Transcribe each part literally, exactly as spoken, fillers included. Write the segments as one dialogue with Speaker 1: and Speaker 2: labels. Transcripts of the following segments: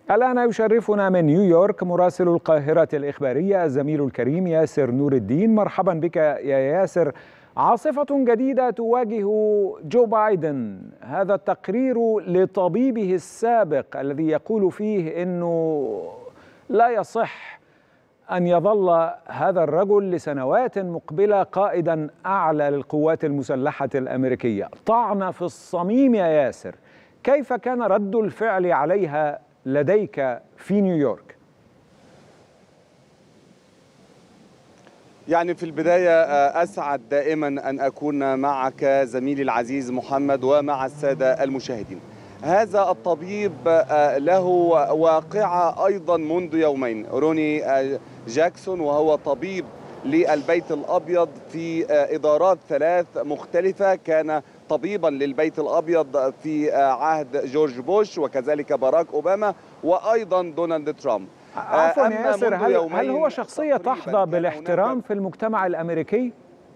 Speaker 1: الآن يشرفنا من نيويورك مراسل القاهرة الإخبارية الزميل الكريم ياسر نور الدين. مرحبا بك يا ياسر. عاصفة جديدة تواجه جو بايدن، هذا التقرير لطبيبه السابق الذي يقول فيه أنه لا يصح أن يظل هذا الرجل لسنوات مقبلة قائدا أعلى للقوات المسلحة الأمريكية. طعن في الصميم يا ياسر، كيف كان رد الفعل عليها لديك في نيويورك؟
Speaker 2: يعني في البداية أسعد دائما أن أكون معك زميلي العزيز محمد ومع السادة المشاهدين. هذا الطبيب له واقعة أيضا منذ يومين، روني جاكسون، وهو طبيب للبيت الأبيض في إدارات ثلاث مختلفة. كان طبيبا للبيت الأبيض في عهد جورج بوش وكذلك باراك أوباما وأيضا دونالد ترامب.
Speaker 1: عفوا يا ياسر، هل, هل هو شخصية تحظى بالاحترام في المجتمع الأمريكي؟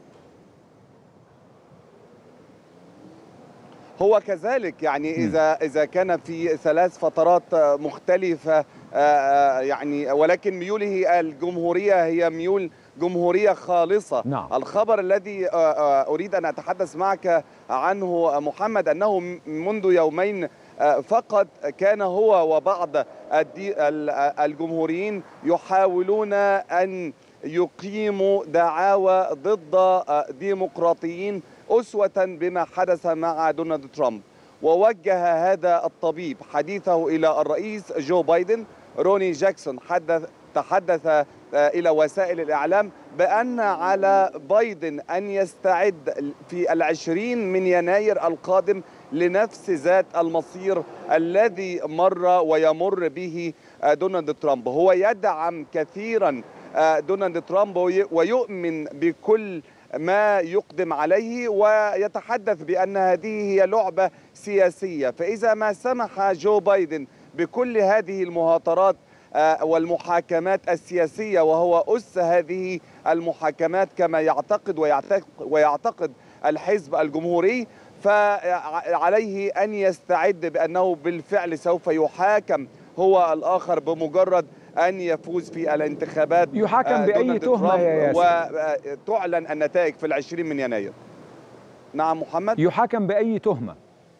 Speaker 2: هو كذلك، يعني إذا إذا كان في ثلاث فترات مختلفة، يعني ولكن ميوله الجمهورية هي ميول جمهورية خالصة.
Speaker 1: نعم.
Speaker 2: الخبر الذي أريد أن أتحدث معك عنه محمد أنه منذ يومين فقط كان هو وبعض الجمهوريين يحاولون أن يقيموا دعاوى ضد ديمقراطيين أسوة بما حدث مع دونالد ترامب. ووجه هذا الطبيب حديثه إلى الرئيس جو بايدن. روني جاكسون حدث تحدث إلى وسائل الإعلام بأن على بايدن أن يستعد في العشرين من يناير القادم لنفس ذات المصير الذي مر ويمر به دونالد ترامب. هو يدعم كثيرا دونالد ترامب ويؤمن بكل ما يقدم عليه، ويتحدث بأن هذه هي لعبة سياسية. فإذا ما سمح جو بايدن بكل هذه المهاترات والمحاكمات السياسية، وهو أس هذه المحاكمات كما يعتقد ويعتقد, ويعتقد الحزب الجمهوري، فعليه أن يستعد بأنه بالفعل سوف يحاكم هو الآخر بمجرد أن يفوز في الانتخابات.
Speaker 1: يحاكم بأي تهمة يا ياسر؟
Speaker 2: وتعلن النتائج في العشرين من يناير. نعم محمد؟
Speaker 1: يحاكم بأي تهمة؟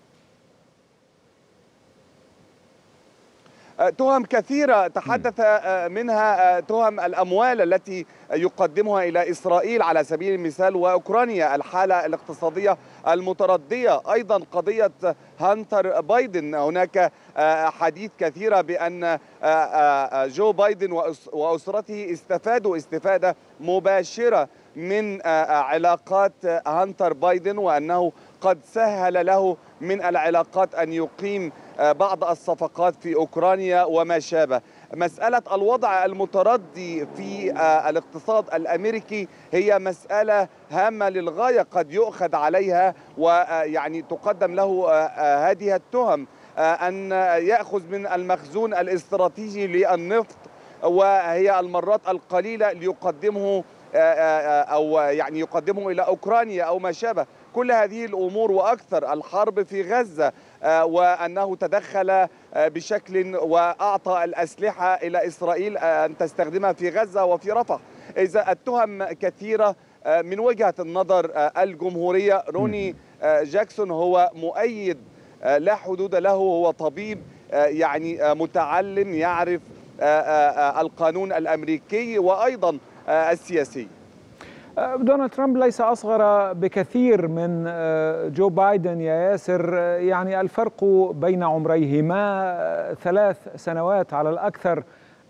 Speaker 2: تهم كثيرة تحدث منها تهم الأموال التي يقدمها إلى إسرائيل على سبيل المثال، وأوكرانيا، الحالة الاقتصادية المتردية، أيضا قضية هانتر بايدن. هناك حديث كثيرة بأن جو بايدن وأسرته استفادوا استفادة مباشرة من علاقات هانتر بايدن، وأنه قد سهل له من العلاقات أن يقيم بعض الصفقات في أوكرانيا وما شابه. مسألة الوضع المتردي في الاقتصاد الأمريكي هي مسألة هامة للغاية، قد يؤخذ عليها ويعني تقدم له هذه التهم أن يأخذ من المخزون الاستراتيجي للنفط، وهي المرات القليلة ليقدمه أو يعني يقدمه إلى أوكرانيا أو ما شابه. كل هذه الأمور وأكثر، الحرب في غزة، وأنه تدخل بشكل وأعطى الأسلحة إلى إسرائيل أن تستخدمها في غزة وفي رفح. إذا التهم كثيرة من وجهة النظر الجمهورية. روني جاكسون هو مؤيد لا حدود له، هو طبيب يعني متعلم، يعرف القانون الأمريكي وأيضا السياسي.
Speaker 1: دونالد ترامب ليس أصغر بكثير من جو بايدن يا ياسر، يعني الفرق بين عمريهما ثلاث سنوات على الأكثر،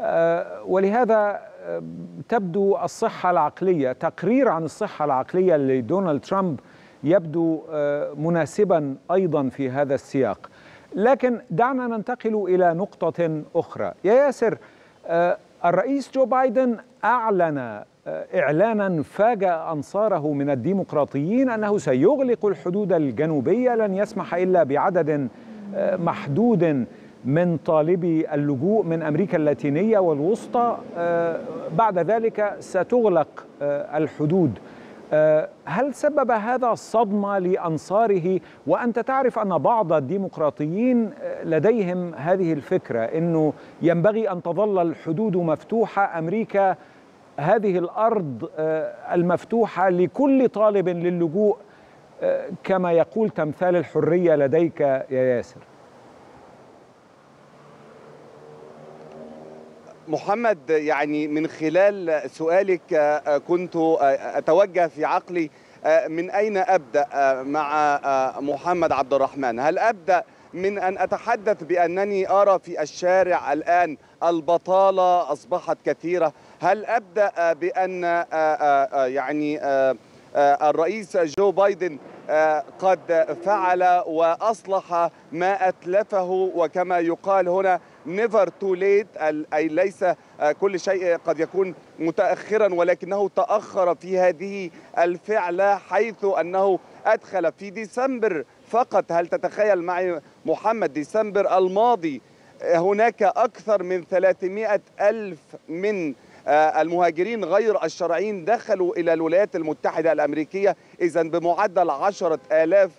Speaker 1: ولهذا تبدو الصحة العقلية، تقرير عن الصحة العقلية لدونالد ترامب يبدو مناسبا أيضا في هذا السياق. لكن دعنا ننتقل إلى نقطة أخرى يا ياسر. الرئيس جو بايدن أعلن إعلانا فاجأ أنصاره من الديمقراطيين أنه سيغلق الحدود الجنوبية، لن يسمح إلا بعدد محدود من طالبي اللجوء من أمريكا اللاتينية والوسطى. بعد ذلك ستغلق الحدود. هل سبب هذا صدمة لأنصاره؟ وأنت تعرف أن بعض الديمقراطيين لديهم هذه الفكرة أنه ينبغي أن تظل الحدود مفتوحة، أمريكا هذه الأرض المفتوحة لكل طالب للجوء، كما يقول تمثال الحرية لديك يا ياسر.
Speaker 2: محمد، يعني من خلال سؤالك كنت أتوجه في عقلي من أين أبدأ مع محمد عبد الرحمن. هل أبدأ من أن أتحدث بأنني أرى في الشارع الآن البطالة أصبحت كثيرة؟ هل أبدأ بأن يعني الرئيس جو بايدن قد فعل وأصلح ما أتلفه، وكما يقال هنا never too late، أي ليس كل شيء قد يكون متأخرا ولكنه تأخر في هذه الفعلة، حيث أنه أدخل في ديسمبر فقط، هل تتخيل معي محمد، ديسمبر الماضي هناك أكثر من ثلاثمائة ألف من المهاجرين غير الشرعيين دخلوا إلى الولايات المتحدة الأمريكية، إذن بمعدل عشرة آلاف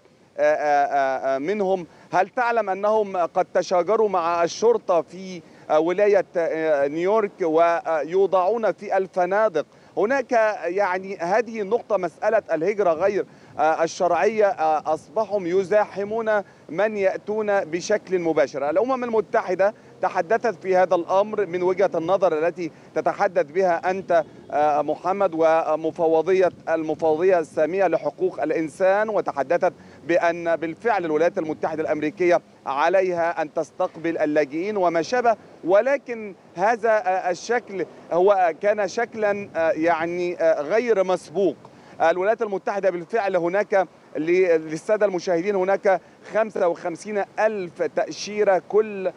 Speaker 2: منهم. هل تعلم أنهم قد تشاجروا مع الشرطة في ولاية نيويورك ويوضعون في الفنادق؟ هناك يعني هذه النقطة، مسألة الهجرة غير الشرعية، أصبحوا يزاحمون من يأتون بشكل مباشر. الأمم المتحدة تحدثت في هذا الأمر من وجهة النظر التي تتحدث بها أنت محمد، ومفوضية المفوضية السامية لحقوق الإنسان، وتحدثت بأن بالفعل الولايات المتحدة الأمريكية عليها أن تستقبل اللاجئين وما شابه، ولكن هذا الشكل هو كان شكلا يعني غير مسبوق. الولايات المتحدة بالفعل هناك للسادة المشاهدين هناك خمسة وخمسين ألف تأشيرة كل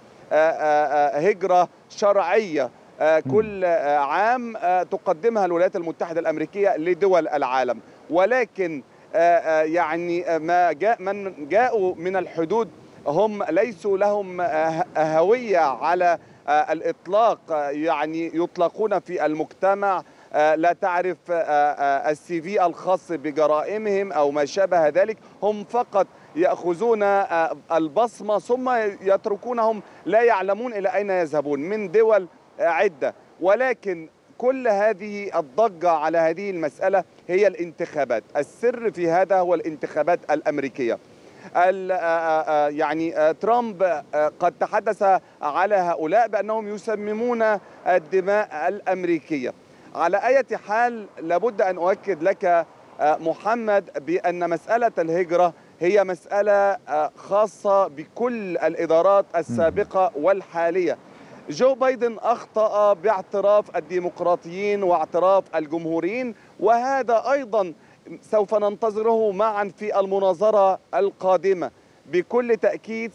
Speaker 2: هجرة شرعية كل عام تقدمها الولايات المتحدة الأمريكية لدول العالم، ولكن يعني ما جاء من جاءوا من الحدود هم ليسوا لهم هوية على الإطلاق، يعني يطلقون في المجتمع، لا تعرف السي في الخاص بجرائمهم أو ما شابه ذلك، هم فقط يأخذون البصمة ثم يتركونهم لا يعلمون إلى أين يذهبون من دول عدة. ولكن كل هذه الضجة على هذه المسألة هي الانتخابات، السر في هذا هو الانتخابات الأمريكية. يعني ترامب قد تحدث على هؤلاء بأنهم يسممون الدماء الأمريكية. على أي حال لابد أن أؤكد لك محمد بأن مسألة الهجرة هي مسألة خاصة بكل الإدارات السابقة والحالية. جو بايدن أخطأ باعتراف الديمقراطيين واعتراف الجمهوريين، وهذا أيضا سوف ننتظره معا في المناظرة القادمة. بكل تأكيد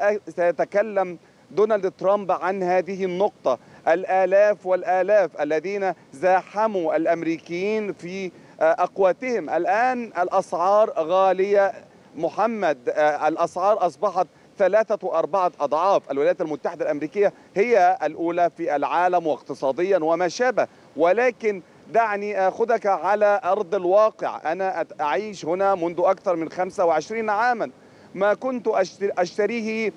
Speaker 2: سيتكلم دونالد ترامب عن هذه النقطة، الآلاف والآلاف الذين زاحموا الأمريكيين في أقواتهم. الآن الأسعار غالية محمد، الأسعار أصبحت ثلاثة وأربعة أضعاف. الولايات المتحدة الأمريكية هي الأولى في العالم واقتصاديا وما شابه، ولكن دعني أخذك على أرض الواقع. أنا أعيش هنا منذ أكثر من خمسة وعشرين عاما، ما كنت أشتريه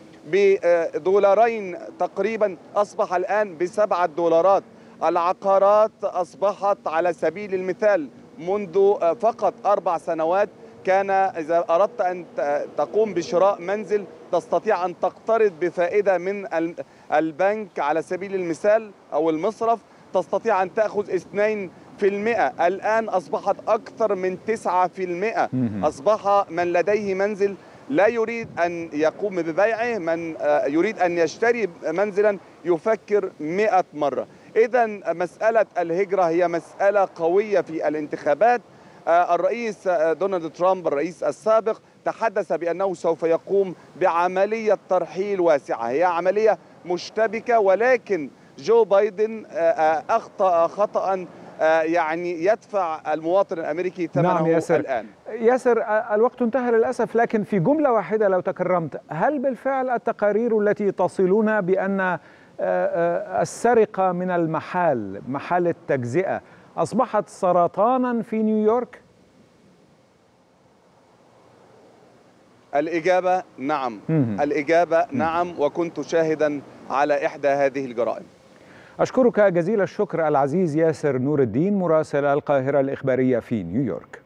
Speaker 2: بدولارين تقريبا أصبح الآن بسبعة دولارات. العقارات أصبحت على سبيل المثال منذ فقط أربع سنوات كان إذا أردت أن تقوم بشراء منزل تستطيع أن تقترض بفائدة من البنك على سبيل المثال أو المصرف، تستطيع أن تأخذ اثنين في المئة. الآن أصبحت أكثر من تسعة في المئة. أصبح من لديه منزل لا يريد أن يقوم ببيعه، من يريد أن يشتري منزلا يفكر مئة مرة. إذن مسألة الهجرة هي مسألة قوية في الانتخابات. الرئيس دونالد ترامب الرئيس السابق تحدث بأنه سوف يقوم بعملية ترحيل واسعة، هي عملية مشتبكة، ولكن جو بايدن أخطأ خطأ يعني يدفع المواطن الأمريكي ثمنه.
Speaker 1: نعم ياسر.
Speaker 2: الآن
Speaker 1: ياسر الوقت انتهى للأسف، لكن في جملة واحدة لو تكرمت، هل بالفعل التقارير التي تصلنا بأن السرقة من المحال محال التجزئة أصبحت سرطانا في نيويورك؟
Speaker 2: الإجابة نعم. الإجابة نعم، وكنت شاهدا على إحدى هذه الجرائم.
Speaker 1: أشكرك جزيل الشكر العزيز ياسر نور الدين، مراسل القاهرة الإخبارية في نيويورك.